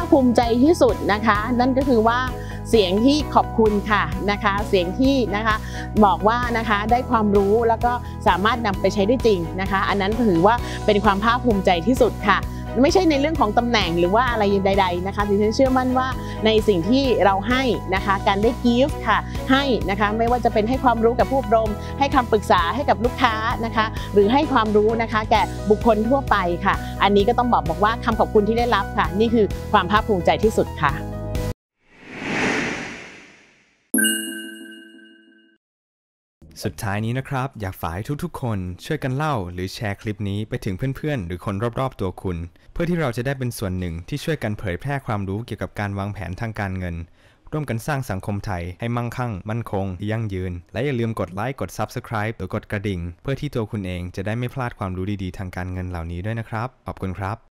ภูมิใจที่สุดนะคะนั่นก็คือว่าเสียงที่ขอบคุณค่ะนะคะเสียงที่นะคะบอกว่านะคะได้ความรู้แล้วก็สามารถนำไปใช้ได้จริงนะคะอันนั้นถือว่าเป็นความภาคภูมิใจที่สุดค่ะไม่ใช่ในเรื่องของตำแหน่งหรือว่าอะไรใดๆนะคะดิฉันเชื่อมั่นว่าในสิ่งที่เราให้นะคะการได้ give ค่ะให้นะคะไม่ว่าจะเป็นให้ความรู้กับผู้อบรมให้คำปรึกษาให้กับลูกค้านะคะหรือให้ความรู้นะคะแก่บุคคลทั่วไปค่ะอันนี้ก็ต้องบอกว่าคำขอบคุณที่ได้รับค่ะนี่คือความภาคภูมิใจที่สุดค่ะสุดท้ายนี้นะครับอยากฝากให้ทุกๆคนช่วยกันเล่าหรือแชร์คลิปนี้ไปถึงเพื่อนๆหรือคนรอบๆตัวคุณเพื่อที่เราจะได้เป็นส่วนหนึ่งที่ช่วยกันเผยแพร่ความรู้เกี่ยวกับการวางแผนทางการเงินร่วมกันสร้างสังคมไทยให้มั่งคั่งมั่นคงยั่งยืนและอย่าลืมกดไลค์กด Subscribe หรือกดกระดิ่งเพื่อที่ตัวคุณเองจะได้ไม่พลาดความรู้ดีๆทางการเงินเหล่านี้ด้วยนะครับขอบคุณครับ